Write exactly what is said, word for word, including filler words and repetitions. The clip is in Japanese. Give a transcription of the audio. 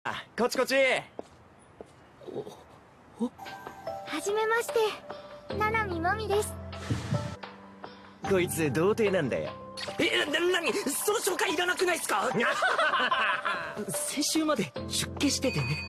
あ、こっちこっち。 はじめまして、七海真美です。 こいつ童貞なんだよ。 え、な、なに、その紹介いらなくないっすか？先週まで出家しててね。